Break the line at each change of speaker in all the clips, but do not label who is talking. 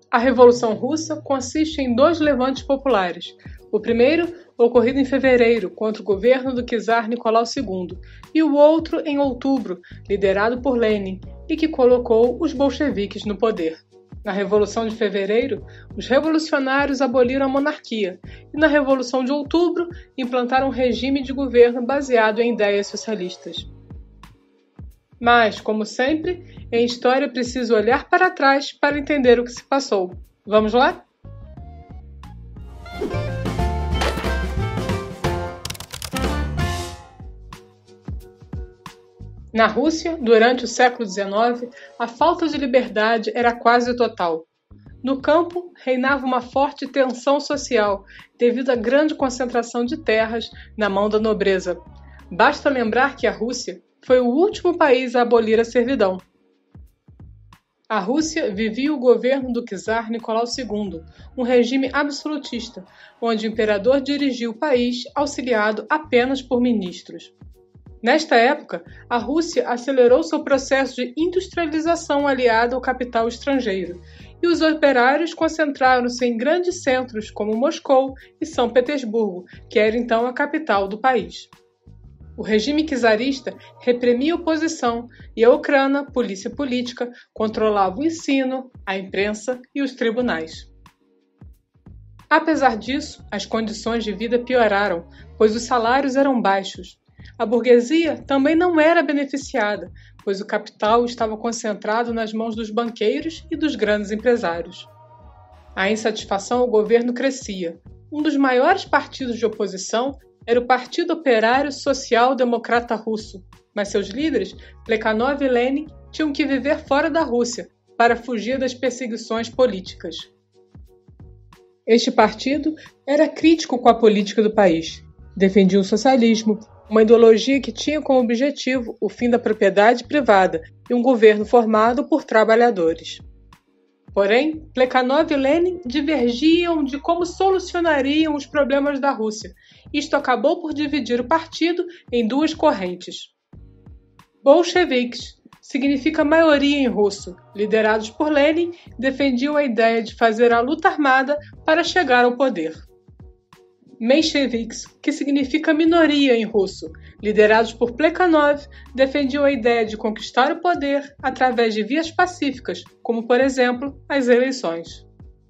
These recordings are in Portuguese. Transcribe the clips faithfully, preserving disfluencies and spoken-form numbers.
A Revolução Russa consiste em dois levantes populares. O primeiro, ocorrido em fevereiro, contra o governo do czar Nicolau segundo, e o outro em outubro, liderado por Lenin, e que colocou os bolcheviques no poder. Na Revolução de Fevereiro, os revolucionários aboliram a monarquia, e na Revolução de Outubro, implantaram um regime de governo baseado em ideias socialistas. Mas, como sempre, em história é preciso olhar para trás para entender o que se passou. Vamos lá? Na Rússia, durante o século dezenove, a falta de liberdade era quase total. No campo, reinava uma forte tensão social, devido à grande concentração de terras na mão da nobreza. Basta lembrar que a Rússia foi o último país a abolir a servidão. A Rússia vivia o governo do czar Nicolau segundo, um regime absolutista, onde o imperador dirigia o país auxiliado apenas por ministros. Nesta época, a Rússia acelerou seu processo de industrialização aliado ao capital estrangeiro, e os operários concentraram-se em grandes centros como Moscou e São Petersburgo, que era então a capital do país. O regime czarista reprimia a oposição e a Ucrânia, polícia política, controlava o ensino, a imprensa e os tribunais. Apesar disso, as condições de vida pioraram, pois os salários eram baixos. A burguesia também não era beneficiada, pois o capital estava concentrado nas mãos dos banqueiros e dos grandes empresários. A insatisfação ao governo crescia. Um dos maiores partidos de oposição era o Partido Operário Social Democrata Russo, mas seus líderes, Plekhanov e Lenin, tinham que viver fora da Rússia para fugir das perseguições políticas. Este partido era crítico com a política do país. Defendia o socialismo, uma ideologia que tinha como objetivo o fim da propriedade privada e um governo formado por trabalhadores. Porém, Plekhanov e Lenin divergiam de como solucionariam os problemas da Rússia. Isto acabou por dividir o partido em duas correntes. Bolcheviques significa maioria em russo. Liderados por Lenin, defendiam a ideia de fazer a luta armada para chegar ao poder. Mencheviques, que significa minoria em russo, liderados por Plekhanov, defendiam a ideia de conquistar o poder através de vias pacíficas, como, por exemplo, as eleições.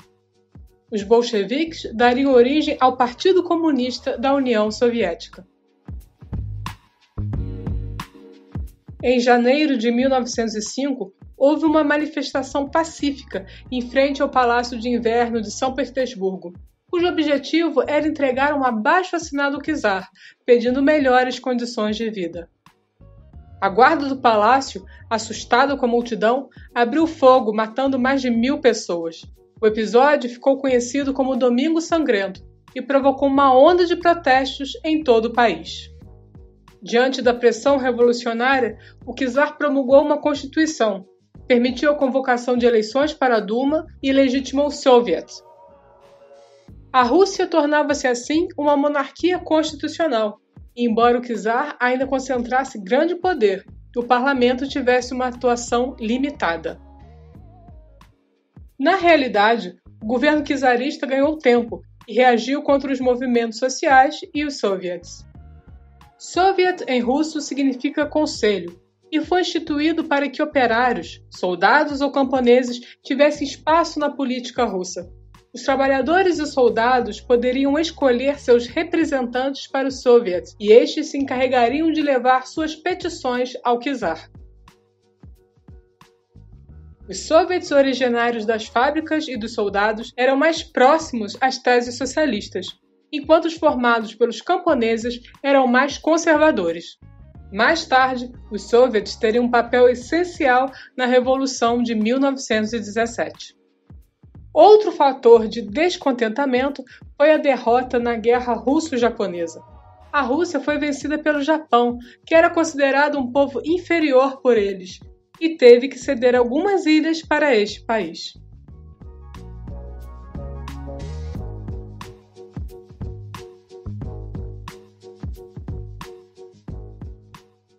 Os bolcheviques dariam origem ao Partido Comunista da União Soviética. Em janeiro de mil novecentos e cinco, houve uma manifestação pacífica em frente ao Palácio de Inverno de São Petersburgo, cujo objetivo era entregar um abaixo-assinado ao czar, pedindo melhores condições de vida. A guarda do palácio, assustada com a multidão, abriu fogo, matando mais de mil pessoas. O episódio ficou conhecido como Domingo Sangrento e provocou uma onda de protestos em todo o país. Diante da pressão revolucionária, o czar promulgou uma constituição, permitiu a convocação de eleições para a Duma e legitimou o Soviet. A Rússia tornava-se assim uma monarquia constitucional, e embora o czar ainda concentrasse grande poder, o parlamento tivesse uma atuação limitada. Na realidade, o governo czarista ganhou tempo e reagiu contra os movimentos sociais e os soviets. Soviet em russo significa conselho, e foi instituído para que operários, soldados ou camponeses tivessem espaço na política russa. Os trabalhadores e soldados poderiam escolher seus representantes para os soviets, e estes se encarregariam de levar suas petições ao czar. Os soviets originários das fábricas e dos soldados eram mais próximos às teses socialistas, enquanto os formados pelos camponeses eram mais conservadores. Mais tarde, os soviets teriam um papel essencial na Revolução de mil novecentos e dezessete. Outro fator de descontentamento foi a derrota na Guerra Russo-Japonesa. A Rússia foi vencida pelo Japão, que era considerado um povo inferior por eles, e teve que ceder algumas ilhas para este país.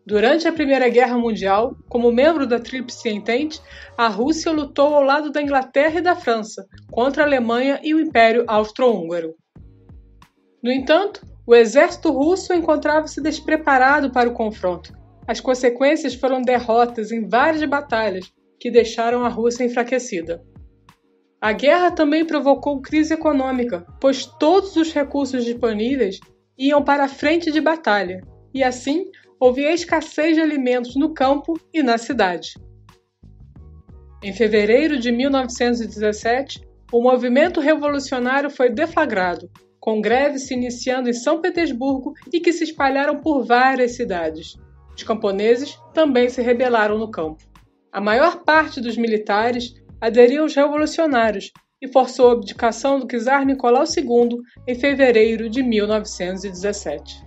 Durante a Primeira Guerra Mundial, como membro da Tríplice Entente, a Rússia lutou ao lado da Inglaterra e da França, contra a Alemanha e o Império Austro-Húngaro. No entanto, o exército russo encontrava-se despreparado para o confronto. As consequências foram derrotas em várias batalhas, que deixaram a Rússia enfraquecida. A guerra também provocou crise econômica, pois todos os recursos disponíveis iam para a frente de batalha, e assim houve escassez de alimentos no campo e na cidade. Em fevereiro de mil novecentos e dezessete, o movimento revolucionário foi deflagrado, com greves se iniciando em São Petersburgo e que se espalharam por várias cidades. Os camponeses também se rebelaram no campo. A maior parte dos militares aderiu aos revolucionários e forçou a abdicação do czar Nicolau segundo em fevereiro de mil novecentos e dezessete.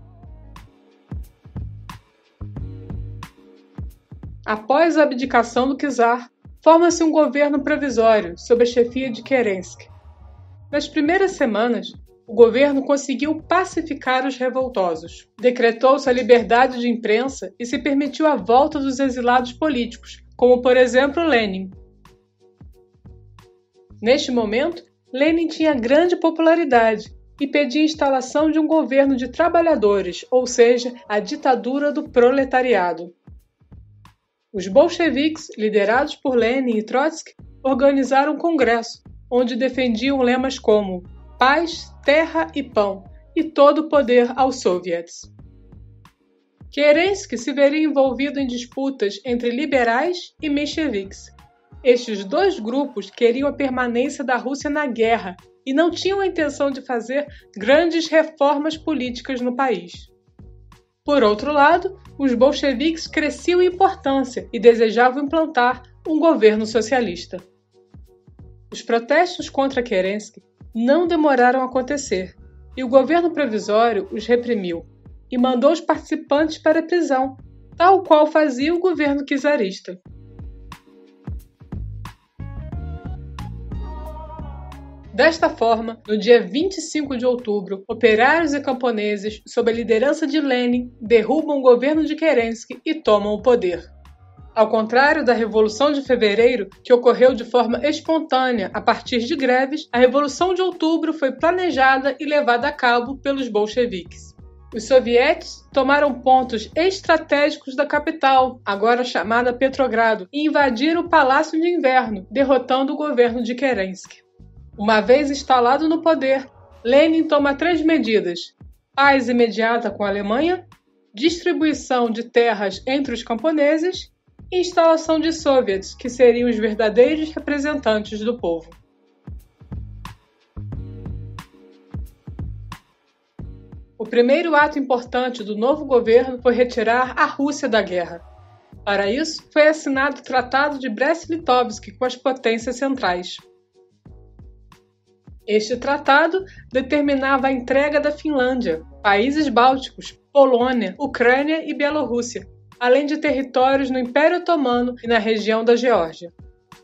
Após a abdicação do czar, forma-se um governo provisório sob a chefia de Kerensky. Nas primeiras semanas, o governo conseguiu pacificar os revoltosos. Decretou-se a liberdade de imprensa e se permitiu a volta dos exilados políticos, como por exemplo Lenin. Neste momento, Lenin tinha grande popularidade e pedia a instalação de um governo de trabalhadores, ou seja, a ditadura do proletariado. Os bolcheviques, liderados por Lenin e Trotsky, organizaram um congresso, onde defendiam lemas como paz, terra e pão, e todo o poder aos soviets. Kerensky se veria envolvido em disputas entre liberais e mencheviques. Estes dois grupos queriam a permanência da Rússia na guerra e não tinham a intenção de fazer grandes reformas políticas no país. Por outro lado, os bolcheviques cresciam em importância e desejavam implantar um governo socialista. Os protestos contra Kerensky não demoraram a acontecer, e o governo provisório os reprimiu e mandou os participantes para a prisão, tal qual fazia o governo czarista. Desta forma, no dia vinte e cinco de outubro, operários e camponeses, sob a liderança de Lenin, derrubam o governo de Kerensky e tomam o poder. Ao contrário da Revolução de Fevereiro, que ocorreu de forma espontânea a partir de greves, a Revolução de Outubro foi planejada e levada a cabo pelos bolcheviques. Os sovietes tomaram pontos estratégicos da capital, agora chamada Petrogrado, e invadiram o Palácio de Inverno, derrotando o governo de Kerensky. Uma vez instalado no poder, Lenin toma três medidas: paz imediata com a Alemanha, distribuição de terras entre os camponeses e instalação de soviets, que seriam os verdadeiros representantes do povo. O primeiro ato importante do novo governo foi retirar a Rússia da guerra. Para isso, foi assinado o Tratado de Brest-Litovsk com as potências centrais. Este tratado determinava a entrega da Finlândia, países bálticos, Polônia, Ucrânia e Bielorrússia, além de territórios no Império Otomano e na região da Geórgia.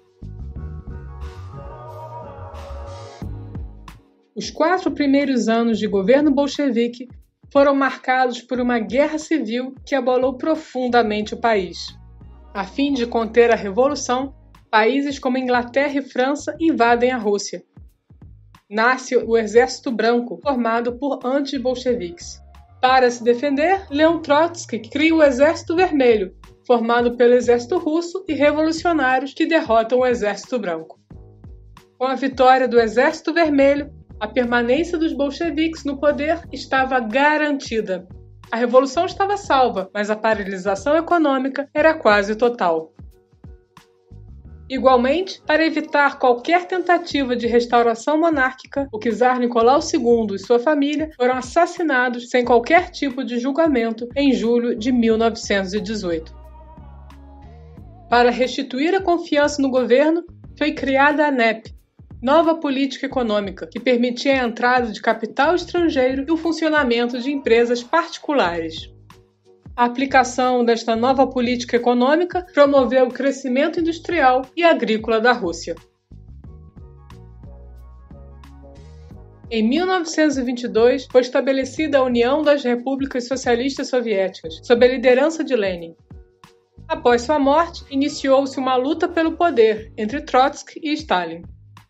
Os quatro primeiros anos de governo bolchevique foram marcados por uma guerra civil que abalou profundamente o país. A fim de conter a revolução, países como Inglaterra e França invadem a Rússia. Nasce o Exército Branco, formado por anti-bolcheviques. Para se defender, Leon Trotsky cria o Exército Vermelho, formado pelo Exército Russo e revolucionários que derrotam o Exército Branco. Com a vitória do Exército Vermelho, a permanência dos bolcheviques no poder estava garantida. A revolução estava salva, mas a paralisação econômica era quase total. Igualmente, para evitar qualquer tentativa de restauração monárquica, o czar Nicolau segundo e sua família foram assassinados sem qualquer tipo de julgamento em julho de mil novecentos e dezoito. Para restituir a confiança no governo, foi criada a N E P, nova política econômica, que permitia a entrada de capital estrangeiro e o funcionamento de empresas particulares. A aplicação desta nova política econômica promoveu o crescimento industrial e agrícola da Rússia. Em mil novecentos e vinte e dois, foi estabelecida a União das Repúblicas Socialistas Soviéticas, sob a liderança de Lenin. Após sua morte, iniciou-se uma luta pelo poder entre Trotsky e Stalin.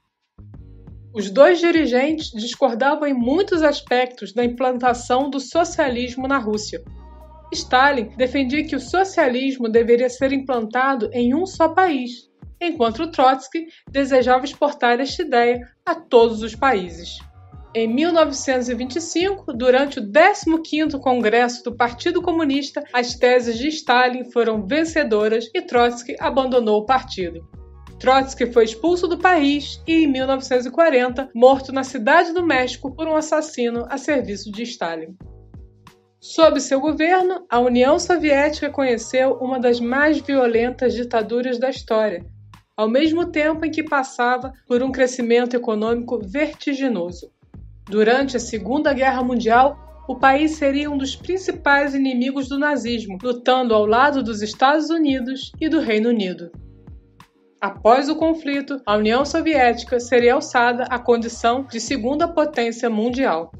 Os dois dirigentes discordavam em muitos aspectos da implantação do socialismo na Rússia. Stalin defendia que o socialismo deveria ser implantado em um só país, enquanto Trotsky desejava exportar esta ideia a todos os países. Em mil novecentos e vinte e cinco, durante o décimo quinto Congresso do Partido Comunista, as teses de Stalin foram vencedoras e Trotsky abandonou o partido. Trotsky foi expulso do país e, em mil novecentos e quarenta, morto na Cidade do México por um assassino a serviço de Stalin. Sob seu governo, a União Soviética conheceu uma das mais violentas ditaduras da história, ao mesmo tempo em que passava por um crescimento econômico vertiginoso. Durante a Segunda Guerra Mundial, o país seria um dos principais inimigos do nazismo, lutando ao lado dos Estados Unidos e do Reino Unido. Após o conflito, a União Soviética seria alçada à condição de segunda potência mundial.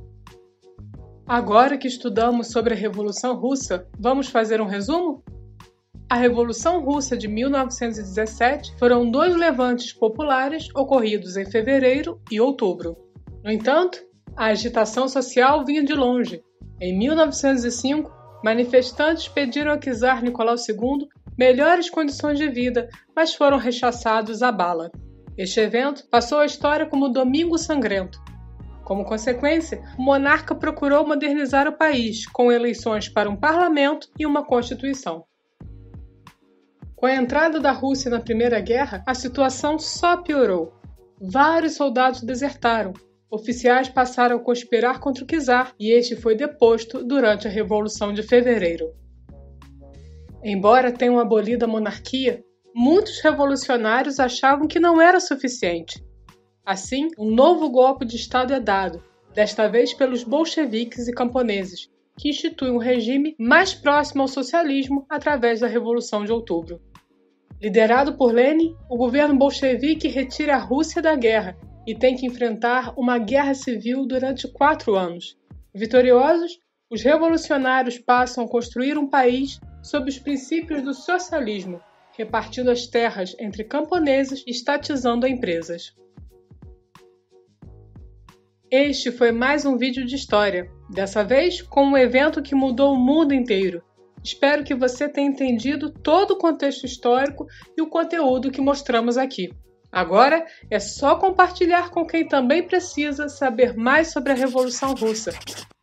Agora que estudamos sobre a Revolução Russa, vamos fazer um resumo? A Revolução Russa de mil novecentos e dezessete foram dois levantes populares ocorridos em fevereiro e outubro. No entanto, a agitação social vinha de longe. Em mil novecentos e cinco, manifestantes pediram a czar Nicolau segundo melhores condições de vida, mas foram rechaçados à bala. Este evento passou à história como Domingo Sangrento. Como consequência, o monarca procurou modernizar o país, com eleições para um parlamento e uma constituição. Com a entrada da Rússia na Primeira Guerra, a situação só piorou. Vários soldados desertaram. Oficiais passaram a conspirar contra o czar e este foi deposto durante a Revolução de Fevereiro. Embora tenham abolido a monarquia, muitos revolucionários achavam que não era suficiente. Assim, um novo golpe de Estado é dado, desta vez pelos bolcheviques e camponeses, que instituem um regime mais próximo ao socialismo através da Revolução de Outubro. Liderado por Lenin, o governo bolchevique retira a Rússia da guerra e tem que enfrentar uma guerra civil durante quatro anos. Vitoriosos, os revolucionários passam a construir um país sob os princípios do socialismo, repartindo as terras entre camponeses e estatizando empresas. Este foi mais um vídeo de história, dessa vez com um evento que mudou o mundo inteiro. Espero que você tenha entendido todo o contexto histórico e o conteúdo que mostramos aqui. Agora é só compartilhar com quem também precisa saber mais sobre a Revolução Russa.